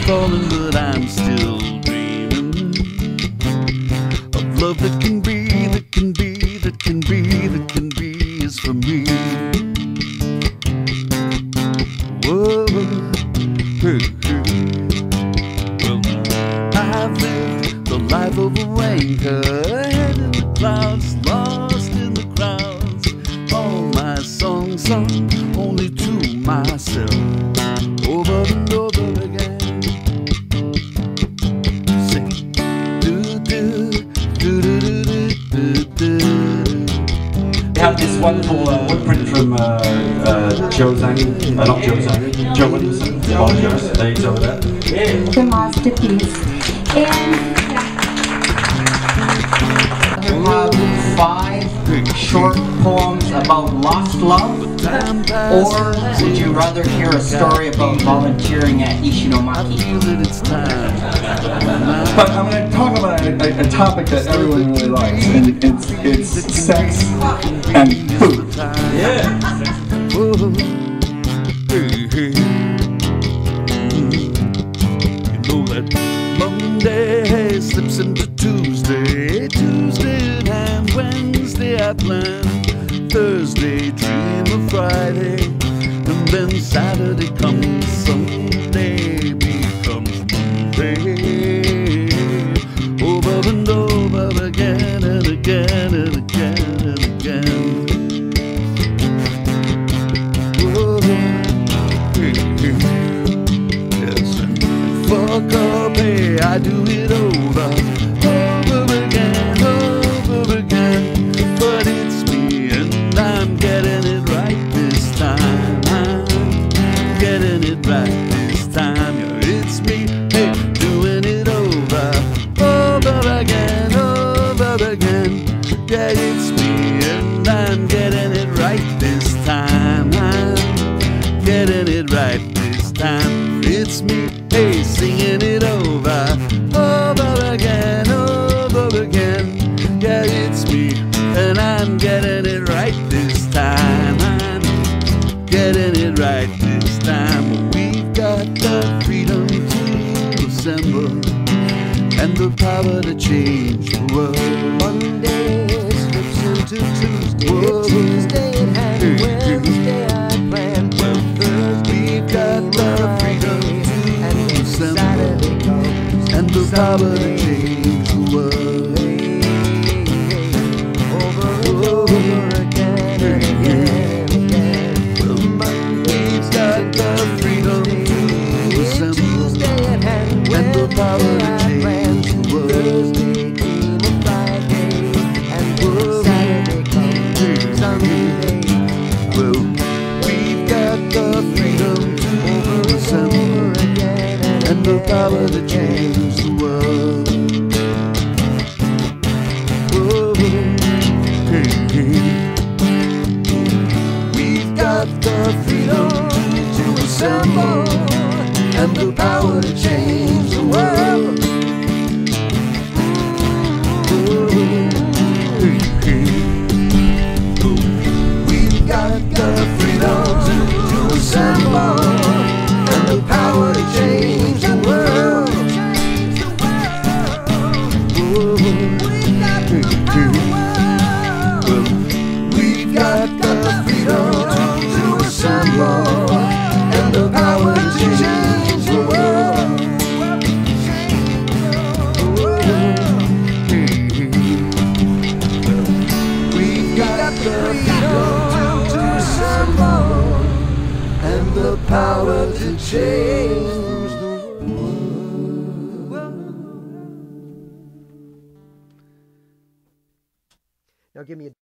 falling, but I'm still dreaming of love that can be, that can be, that can be, that can be is for me. Whoa, hey, hey. Well, I've lived the life of a wanker, head in the clouds, lost in the crowds. All my songs sung only to myself, over and over again. Sing, do do do do do do do. We have this wonderful footprint from Joe Williamson. Apologize, he's over there. The masterpiece. And you have 5 short poems about lost love, or would you rather hear a story about volunteering at Ishinomaki? But I'm going to talk about a topic that everyone really likes, and it's sex and food. Yeah. You know that Monday slips into Tuesday, Tuesday at hand, Wednesday I plan, Thursday dream of Friday, and then Saturday comes, Sunday becomes Monday, over and over again and again and again and again. Whoa, hey, hey. Yes, and fuck up, hey, I do it over again, but it's me and I'm getting it right this time. I'm getting it right this time. Yeah, it's me, hey, doing it over again. Yeah, it's me and I'm getting it right this time. I'm getting it right this time. It's me, hey, singing it over again. Yeah, it's me, and I'm getting it right this time. I'm getting it right this time. We've got the freedom to assemble and the power to change the world. Monday slips into Tuesday, Tuesday and Wednesday I plan. Well, Thursday we've got the freedom to assemble and the power to change the world. Power to change the world. Thursday came a Friday, and Saturday comes Sunday. Well, we've got the freedom to assemble and the power to change the world. Whoa, hey, hey. We've got the freedom to assemble and the power to change the world. We've got the freedom to assemble and the power to change the world. We've got the freedom to assemble and the power to change the world. We've got the freedom to assemble and the power to change the world. Now give me a